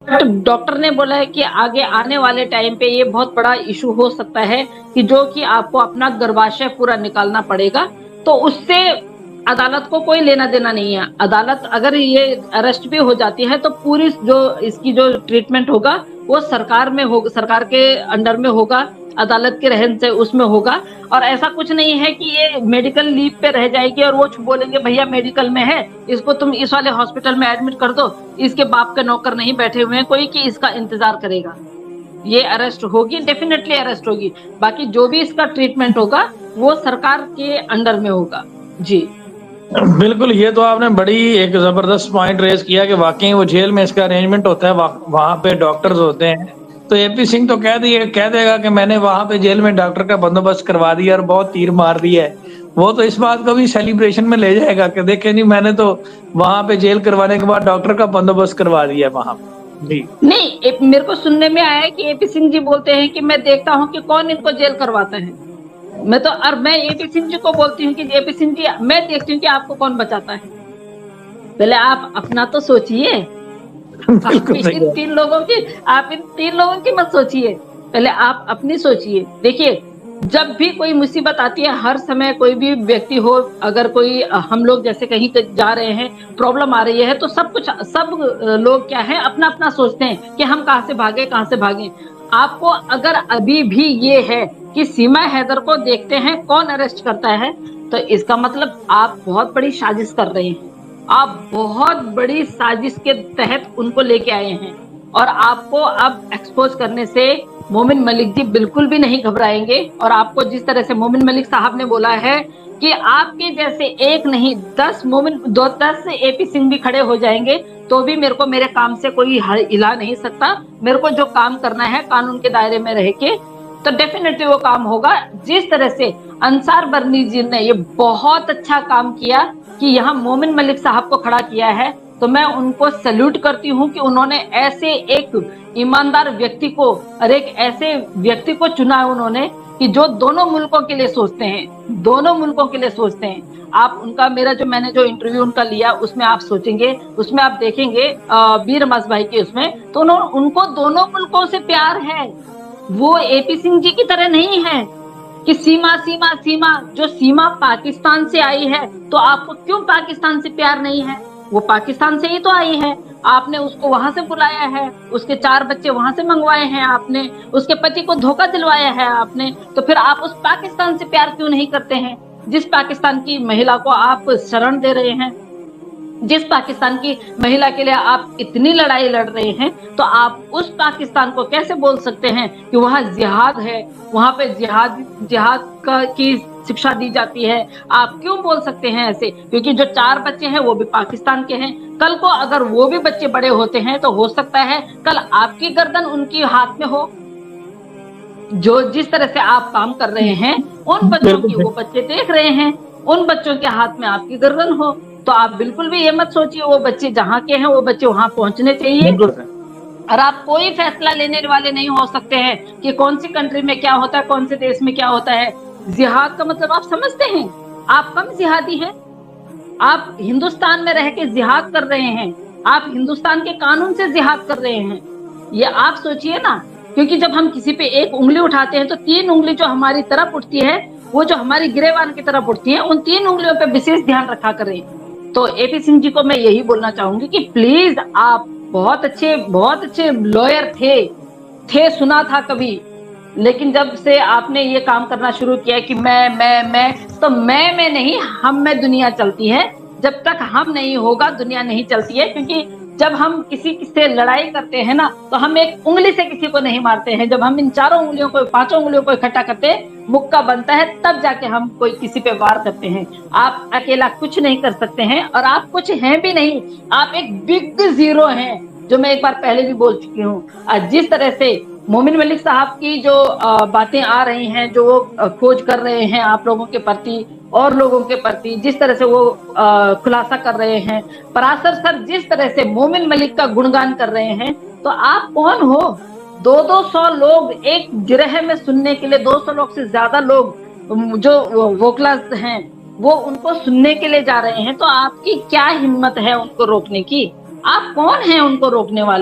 But doctor ने बोला है कि आगे आने वाले टाइम पे ये बहुत बड़ा इशू हो सकता है कि जो कि आपको अपना गर्भाशय पूरा निकालना पड़ेगा। तो उससे अदालत को कोई लेना देना नहीं है। अदालत अगर ये अरेस्ट भी हो जाती है तो पूरी जो इसकी जो ट्रीटमेंट होगा वो सरकार में होगा, सरकार के अंडर में होगा, अदालत के रहन से उसमें होगा। और ऐसा कुछ नहीं है कि ये मेडिकल लीव पे रह जाएगी और वो बोलेंगे भैया मेडिकल में है, इसको तुम इस वाले हॉस्पिटल में एडमिट कर दो, इसके बाप के नौकर नहीं बैठे हुए हैं कोई कि इसका इंतजार करेगा। ये अरेस्ट होगी, डेफिनेटली अरेस्ट होगी। बाकी जो भी इसका ट्रीटमेंट होगा वो सरकार के अंडर में होगा। जी बिल्कुल, ये तो आपने बड़ी एक जबरदस्त पॉइंट रेज किया कि वाकई वो जेल में इसका अरेंजमेंट होता है, वहां पे डॉक्टर्स होते हैं। तो एपी सिंह तो कह देगा कि मैंने वहां पे जेल में डॉक्टर का बंदोबस्त करवा दिया और बहुत तीर मार दिया है। वो तो इस बात को भी सेलिब्रेशन में ले जाएगा कि देखे नहीं, मैंने तो वहां पे जेल करवाने के बाद डॉक्टर का बंदोबस्त करवा दिया वहां जी। नहीं, मेरे को सुनने में आया है कि एपी सिंह जी बोलते हैं कि मैं देखता हूँ कि कौन इनको जेल करवाता है। मैं एपी सिंह जी को बोलती हूँ कि एपी सिंह जी, मैं देखती हूँ कि आपको कौन बचाता है। पहले आप अपना तो सोचिए। आप इन तीन लोगों की मत सोचिए, पहले आप अपनी सोचिए। देखिए, जब भी कोई मुसीबत आती है, हर समय कोई भी व्यक्ति हो, अगर कोई हम लोग जैसे कहीं जा रहे हैं, प्रॉब्लम आ रही है, तो सब लोग क्या है, अपना अपना सोचते हैं कि हम कहाँ से भागे। आपको अगर अभी भी ये है कि सीमा हैदर को देखते हैं कौन अरेस्ट करता है, तो इसका मतलब आप बहुत बड़ी साजिश कर रहे हैं। आप बहुत बड़ी साजिश के तहत उनको लेके आए हैं। और आपको अब एक्सपोज करने से मोमिन मलिक जी बिल्कुल भी नहीं घबराएंगे। और आपको जिस तरह से मोमिन मलिक साहब ने बोला है कि आपके जैसे एक नहीं 10 एपी सिंह भी खड़े हो जाएंगे तो भी मेरे को मेरे काम से कोई हिला नहीं सकता। मेरे को जो काम करना है कानून के दायरे में रह के, तो डेफिनेटली वो काम होगा। जिस तरह से अंसार बर्नी जी ने ये बहुत अच्छा काम किया कि यहाँ मोमिन मलिक साहब को खड़ा किया है, तो मैं उनको सैल्यूट करती हूँ कि उन्होंने ऐसे एक ईमानदार व्यक्ति को और एक ऐसे व्यक्ति को चुना है उन्होंने कि जो दोनों मुल्कों के लिए सोचते हैं। आप उनका मैंने जो इंटरव्यू उनका लिया उसमें आप सोचेंगे, उसमें आप देखेंगे वीर अब्बास भाई के उसमें, तो उनको दोनों मुल्कों से प्यार है। वो एपी सिंह जी की तरह नहीं है कि सीमा जो सीमा पाकिस्तान से आई है तो आपको क्यों पाकिस्तान से प्यार नहीं है। वो पाकिस्तान से ही तो आई है, आपने उसको वहां से बुलाया है, उसके 4 बच्चे वहां से मंगवाए हैं आपने, उसके पति को धोखा दिलवाया है आपने। तो फिर आप उस पाकिस्तान से प्यार क्यों नहीं करते हैं जिस पाकिस्तान की महिला को आप शरण दे रहे हैं, जिस पाकिस्तान की महिला के लिए आप इतनी लड़ाई लड़ रहे हैं। तो आप उस पाकिस्तान को कैसे बोल सकते हैं कि वहां जिहाद है, वहां पे जिहाद की शिक्षा दी जाती है। आप क्यों बोल सकते हैं ऐसे? क्योंकि जो 4 बच्चे हैं वो भी पाकिस्तान के हैं। कल को अगर वो भी बच्चे बड़े होते हैं तो हो सकता है कल आपकी गर्दन उनकी हाथ में हो। जो जिस तरह से आप काम कर रहे हैं, उन बच्चों की वो बच्चे देख रहे हैं, उन बच्चों के हाथ में आपकी गर्दन हो। तो आप बिल्कुल भी ये मत सोचिए वो बच्चे जहाँ के हैं वो बच्चे वहां पहुंचने चाहिए। और आप कोई फैसला लेने वाले नहीं हो सकते हैं कि कौन सी कंट्री में क्या होता है, कौन से देश में क्या होता है। जिहाद का मतलब आप समझते हैं? आप कम जिहादी हैं। आप हिंदुस्तान में रह के जिहाद कर रहे हैं, आप हिंदुस्तान के कानून से जिहाद कर रहे हैं। ये आप सोचिए ना, क्योंकि जब हम किसी पे एक उंगली उठाते हैं तो 3 उंगली जो हमारी तरफ उठती है, वो जो हमारी गिरेबान की तरफ उठती है, उन 3 उंगलियों पे विशेष ध्यान रखा करें। तो एपी सिंह जी को मैं यही बोलना चाहूंगी कि प्लीज, आप बहुत अच्छे लॉयर थे सुना था कभी, लेकिन जब से आपने ये काम करना शुरू किया कि मैं नहीं, हम में दुनिया चलती है। जब तक हम नहीं होगा दुनिया नहीं चलती है। क्योंकि जब हम किसी से लड़ाई करते हैं ना, तो हम एक उंगली से किसी को नहीं मारते हैं। जब हम इन 4 उंगलियों को, 5 उंगलियों को इकट्ठा करते हैं, मुक्का बनता है, तब जाके हम कोई किसी पे वार करते हैं। आप अकेला कुछ नहीं कर सकते हैं और आप कुछ हैं भी नहीं। आप एक बिग जीरो हैं, जो मैं एक बार पहले भी बोल चुकी हूँ। जिस तरह से मोमिन मलिक साहब की जो बातें आ रही हैं, जो वो खोज कर रहे हैं आप लोगों के प्रति और लोगों के प्रति, जिस तरह से वो खुलासा कर रहे हैं, पराशर सर जिस तरह से मोमिन मलिक का गुणगान कर रहे हैं, तो आप कौन हो? 200 लोग एक गिरह में सुनने के लिए, 200 लोग से ज्यादा लोग जो वोकलास हैं वो उनको सुनने के लिए जा रहे हैं। तो आपकी क्या हिम्मत है उनको रोकने की? आप कौन हैं उनको रोकने वाले?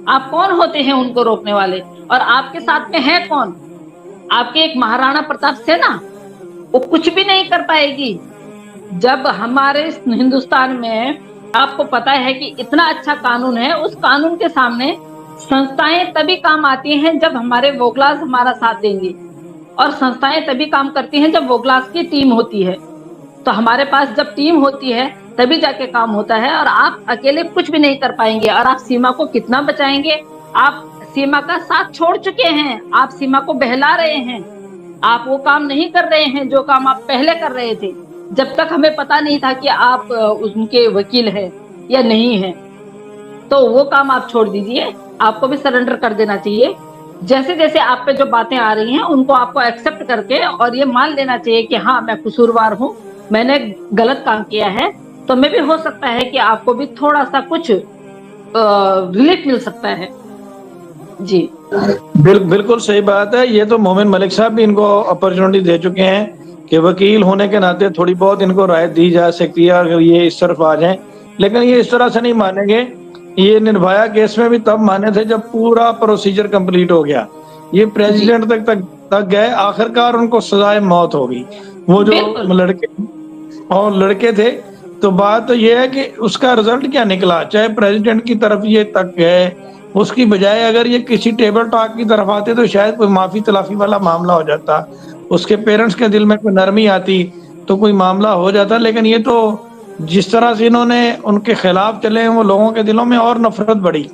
आप कौन होते हैं उनको रोकने वाले? और आपके साथ में है कौन? आपके एक महाराणा प्रताप सेना, वो कुछ भी नहीं कर पाएगी। जब हमारे हिंदुस्तान में आपको पता है कि इतना अच्छा कानून है, उस कानून के सामने संस्थाएं तभी काम आती हैं जब हमारे वोगलास हमारा साथ देंगे, और संस्थाएं तभी काम करती हैं जब वोगलास की टीम होती है। तो हमारे पास जब टीम होती है तभी जाके काम होता है, और आप अकेले कुछ भी नहीं कर पाएंगे। और आप सीमा को कितना बचाएंगे? आप सीमा का साथ छोड़ चुके हैं, आप सीमा को बहला रहे हैं, आप वो काम नहीं कर रहे हैं जो काम आप पहले कर रहे थे, जब तक हमें पता नहीं था कि आप उनके वकील हैं या नहीं हैं। तो वो काम आप छोड़ दीजिए, आपको भी सरेंडर कर देना चाहिए। जैसे जैसे आप पे जो बातें आ रही हैं उनको आपको एक्सेप्ट करके और ये मान लेना चाहिए कि हाँ, मैं कसूरवार हूँ, मैंने गलत काम किया है। तो मैं भी हो सकता है कि आपको भी थोड़ा सा कुछ रिलीफ मिल सकता है। जी बिल्कुल सही बात है। ये तो मोमिन मलिक साहब भी इनको अपॉर्चुनिटी दे चुके हैं कि वकील होने के नाते थोड़ी बहुत इनको राय दी जा सकती है अगर ये इस तरफ आ जाएं, लेकिन ये इस तरह से नहीं मानेंगे। ये निर्भया केस में भी तब माने थे जब पूरा प्रोसीजर कंप्लीट हो गया, ये प्रेसिडेंट तक गए, आखिरकार उनको सजाए मौत हो गई। वो जो लड़के थे। तो बात तो ये है कि उसका रिजल्ट क्या निकला, चाहे प्रेसिडेंट की तरफ ये तक गए, उसकी बजाय अगर ये किसी टेबल टॉक की तरफ आते तो शायद कोई माफी तलाफी वाला मामला हो जाता, उसके पेरेंट्स के दिल में कोई नरमी आती तो कोई मामला हो जाता। लेकिन ये तो जिस तरह से इन्होंने उनके खिलाफ चले हैं, वो लोगों के दिलों में और नफरत बढ़ी।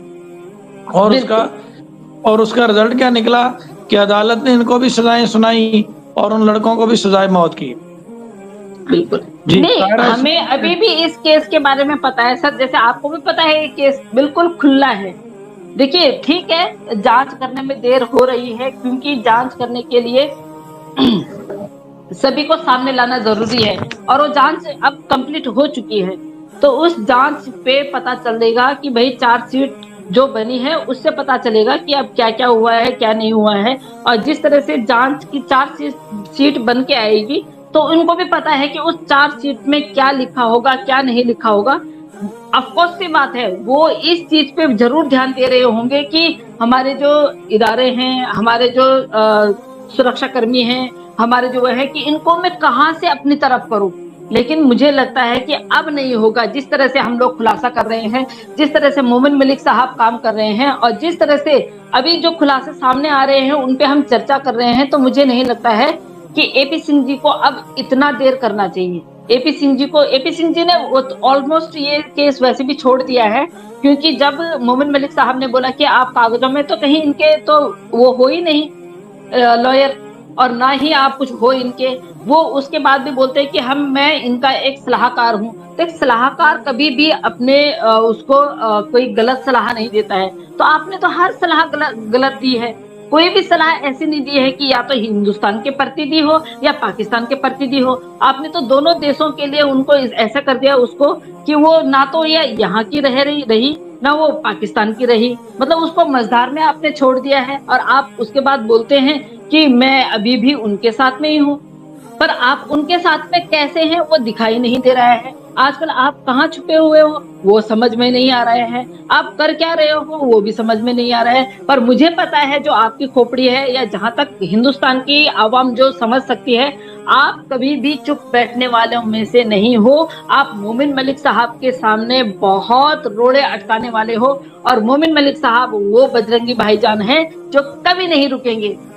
और उसका रिजल्ट क्या निकला कि अदालत ने इनको भी सजाएं सुनाई और उन लड़कों को भी सजाए मौत की। बिल्कुल नहीं, हमें अभी भी इस केस के बारे में पता है सर, जैसे आपको भी पता है ये केस बिल्कुल खुला है। देखिए ठीक है, जांच करने में देर हो रही है क्योंकि जांच करने के लिए सभी को सामने लाना जरूरी है, और वो जांच अब कंप्लीट हो चुकी है। तो उस जांच पे पता चलेगा कि भाई चार्जशीट जो बनी है उससे पता चलेगा कि अब क्या क्या हुआ है क्या नहीं हुआ है। और जिस तरह से जांच की चार्जशीट बन के आएगी तो उनको भी पता है कि उस चार्जशीट में क्या लिखा होगा क्या नहीं लिखा होगा। अफकोर्स सी बात है, वो इस चीज पे जरूर ध्यान दे रहे होंगे कि हमारे जो इदारे हैं, हमारे जो सुरक्षा कर्मी हैं, हमारे जो है कि इनको मैं कहां से अपनी तरफ करूं। लेकिन मुझे लगता है कि अब नहीं होगा। जिस तरह से हम लोग खुलासा कर रहे हैं, जिस तरह से मोमिन मलिक साहब काम कर रहे हैं, और जिस तरह से अभी जो खुलासे सामने आ रहे हैं उन पे हम चर्चा कर रहे हैं, तो मुझे नहीं लगता है कि एपी सिंह जी को अब इतना देर करना चाहिए। एपी सिंह जी ने ऑलमोस्ट ये केस वैसे भी छोड़ दिया है, क्योंकि जब मोमिन मलिक साहब ने बोला कि आप कागजों में तो कहीं इनके तो वो हो ही नहीं लॉयर, और ना ही आप कुछ हो इनके, वो उसके बाद भी बोलते हैं कि मैं इनका एक सलाहकार हूँ। तो एक सलाहकार कभी भी अपने उसको कोई गलत सलाह नहीं देता है। तो आपने तो हर सलाह गलत दी है, कोई भी सलाह ऐसी नहीं दी है कि या तो हिंदुस्तान के प्रति दी हो या पाकिस्तान के प्रति दी हो। आपने तो दोनों देशों के लिए उनको ऐसा कर दिया उसको कि वो ना तो ये यहाँ की रही ना वो पाकिस्तान की रही, मतलब उसको मझधार में आपने छोड़ दिया है। और आप उसके बाद बोलते हैं कि मैं अभी भी उनके साथ में ही हूँ, पर आप उनके साथ में कैसे हैं वो दिखाई नहीं दे रहा है। आजकल आप कहाँ छुपे हुए हो वो समझ में नहीं आ रहे हैं, आप कर क्या रहे हो वो भी समझ में नहीं आ रहा है। पर मुझे पता है जो आपकी खोपड़ी है, या जहां तक हिंदुस्तान की आवाम जो समझ सकती है, आप कभी भी चुप बैठने वालों में से नहीं हो। आप मोमिन मलिक साहब के सामने बहुत रोड़े अटकाने वाले हो, और मोमिन मलिक साहब वो बजरंगी भाईजान हैं जो कभी नहीं रुकेंगे।